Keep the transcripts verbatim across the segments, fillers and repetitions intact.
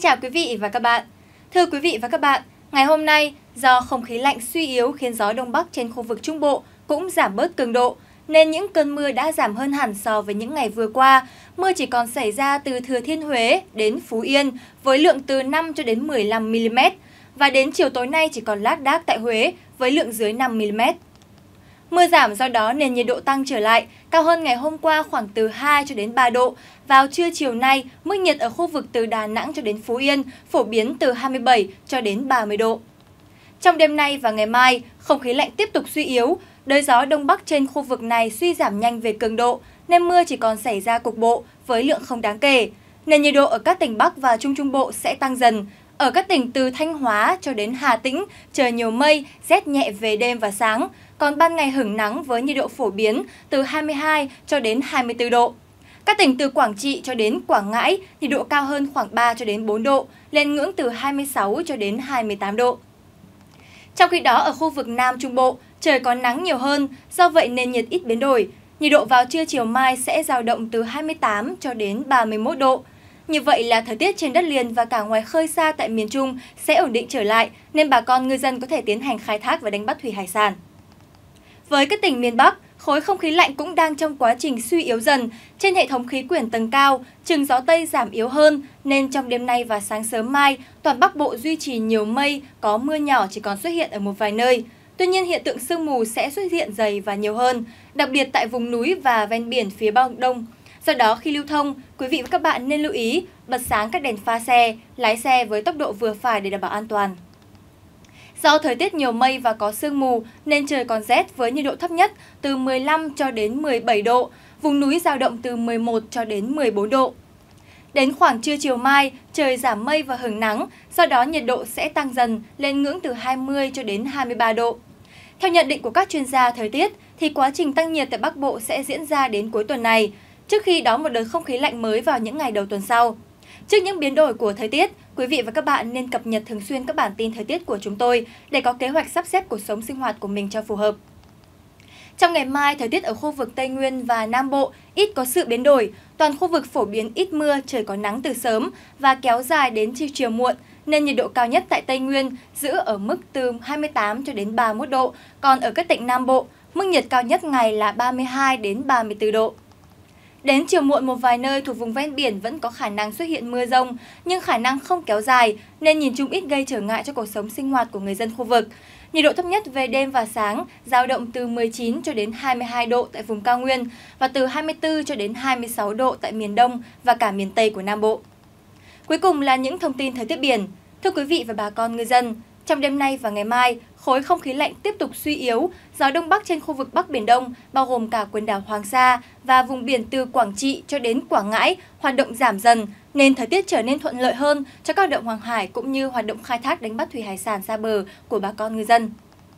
chào quý vị và các bạn. Thưa quý vị và các bạn, ngày hôm nay, do không khí lạnh suy yếu khiến gió Đông Bắc trên khu vực Trung Bộ cũng giảm bớt cường độ, nên những cơn mưa đã giảm hơn hẳn so với những ngày vừa qua. Mưa chỉ còn xảy ra từ Thừa Thiên Huế đến Phú Yên với lượng từ năm cho đến mười lăm mi-li-mét và đến chiều tối nay chỉ còn lác đác tại Huế với lượng dưới năm mi-li-mét. Mưa giảm do đó nền nhiệt độ tăng trở lại, cao hơn ngày hôm qua khoảng từ hai cho đến ba độ. Vào trưa chiều nay, mức nhiệt ở khu vực từ Đà Nẵng cho đến Phú Yên phổ biến từ hai mươi bảy cho đến ba mươi độ. Trong đêm nay và ngày mai, không khí lạnh tiếp tục suy yếu, đới gió Đông Bắc trên khu vực này suy giảm nhanh về cường độ, nên mưa chỉ còn xảy ra cục bộ với lượng không đáng kể. Nền nhiệt độ ở các tỉnh Bắc và Trung Trung Bộ sẽ tăng dần. Ở các tỉnh từ Thanh Hóa cho đến Hà Tĩnh, trời nhiều mây, rét nhẹ về đêm và sáng, còn ban ngày hửng nắng với nhiệt độ phổ biến từ hai mươi hai cho đến hai mươi tư độ. Các tỉnh từ Quảng Trị cho đến Quảng Ngãi, nhiệt độ cao hơn khoảng ba cho đến bốn độ, lên ngưỡng từ hai mươi sáu cho đến hai mươi tám độ. Trong khi đó, ở khu vực Nam Trung Bộ, trời có nắng nhiều hơn, do vậy nền nhiệt ít biến đổi. Nhiệt độ vào trưa chiều mai sẽ dao động từ hai mươi tám cho đến ba mươi mốt độ. Như vậy là thời tiết trên đất liền và cả ngoài khơi xa tại miền Trung sẽ ổn định trở lại, nên bà con ngư dân có thể tiến hành khai thác và đánh bắt thủy hải sản. Với các tỉnh miền Bắc, khối không khí lạnh cũng đang trong quá trình suy yếu dần. Trên hệ thống khí quyển tầng cao, chừng gió Tây giảm yếu hơn, nên trong đêm nay và sáng sớm mai, toàn Bắc Bộ duy trì nhiều mây, có mưa nhỏ chỉ còn xuất hiện ở một vài nơi. Tuy nhiên, hiện tượng sương mù sẽ xuất hiện dày và nhiều hơn, đặc biệt tại vùng núi và ven biển phía Bắc Đông. Do đó, khi lưu thông, quý vị và các bạn nên lưu ý bật sáng các đèn pha xe, lái xe với tốc độ vừa phải để đảm bảo an toàn. Do thời tiết nhiều mây và có sương mù nên trời còn rét với nhiệt độ thấp nhất từ mười lăm cho đến mười bảy độ, vùng núi dao động từ mười một cho đến mười bốn độ. Đến khoảng trưa chiều mai, trời giảm mây và hửng nắng, do đó nhiệt độ sẽ tăng dần lên ngưỡng từ hai mươi cho đến hai mươi ba độ. Theo nhận định của các chuyên gia thời tiết thì quá trình tăng nhiệt tại Bắc Bộ sẽ diễn ra đến cuối tuần này, trước khi đón một đợt không khí lạnh mới vào những ngày đầu tuần sau. Trước những biến đổi của thời tiết, quý vị và các bạn nên cập nhật thường xuyên các bản tin thời tiết của chúng tôi để có kế hoạch sắp xếp cuộc sống sinh hoạt của mình cho phù hợp. Trong ngày mai, thời tiết ở khu vực Tây Nguyên và Nam Bộ ít có sự biến đổi, toàn khu vực phổ biến ít mưa, trời có nắng từ sớm và kéo dài đến chiều chiều muộn, nên nhiệt độ cao nhất tại Tây Nguyên giữ ở mức từ hai mươi tám cho đến ba mươi mốt độ, còn ở các tỉnh Nam Bộ, mức nhiệt cao nhất ngày là ba mươi hai đến ba mươi tư độ. Đến chiều muộn, một vài nơi thuộc vùng ven biển vẫn có khả năng xuất hiện mưa rông, nhưng khả năng không kéo dài nên nhìn chung ít gây trở ngại cho cuộc sống sinh hoạt của người dân khu vực. Nhiệt độ thấp nhất về đêm và sáng dao động từ mười chín cho đến hai mươi hai độ tại vùng cao nguyên và từ hai mươi tư cho đến hai mươi sáu độ tại miền Đông và cả miền Tây của Nam Bộ. Cuối cùng là những thông tin thời tiết biển. Thưa quý vị và bà con ngư dân, trong đêm nay và ngày mai, khối không khí lạnh tiếp tục suy yếu, gió Đông Bắc trên khu vực Bắc Biển Đông, bao gồm cả quần đảo Hoàng Sa và vùng biển từ Quảng Trị cho đến Quảng Ngãi, hoạt động giảm dần, nên thời tiết trở nên thuận lợi hơn cho các hoạt động hàng hải cũng như hoạt động khai thác đánh bắt thủy hải sản xa bờ của bà con ngư dân.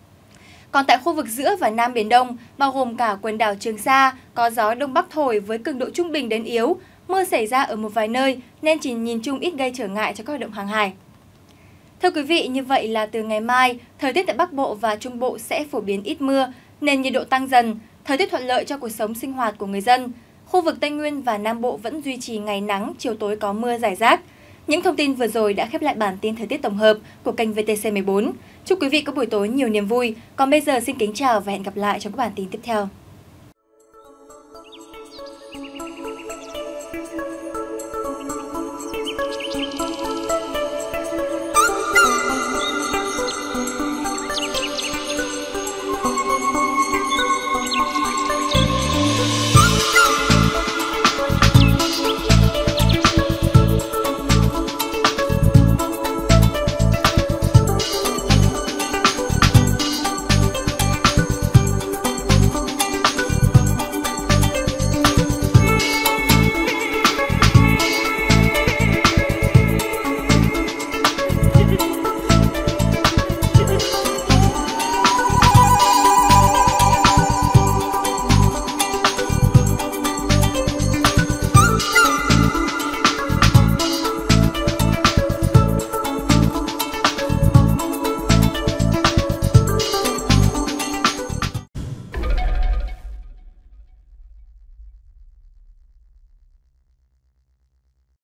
Còn tại khu vực giữa và Nam Biển Đông, bao gồm cả quần đảo Trường Sa, có gió Đông Bắc thổi với cường độ trung bình đến yếu, mưa xảy ra ở một vài nơi nên chỉ nhìn chung ít gây trở ngại cho các hoạt động hàng hải. Thưa quý vị, như vậy là từ ngày mai, thời tiết tại Bắc Bộ và Trung Bộ sẽ phổ biến ít mưa, nên nhiệt độ tăng dần, thời tiết thuận lợi cho cuộc sống sinh hoạt của người dân. Khu vực Tây Nguyên và Nam Bộ vẫn duy trì ngày nắng, chiều tối có mưa rải rác. Những thông tin vừa rồi đã khép lại bản tin thời tiết tổng hợp của kênh vê tê xê mười bốn. Chúc quý vị có buổi tối nhiều niềm vui. Còn bây giờ xin kính chào và hẹn gặp lại trong các bản tin tiếp theo.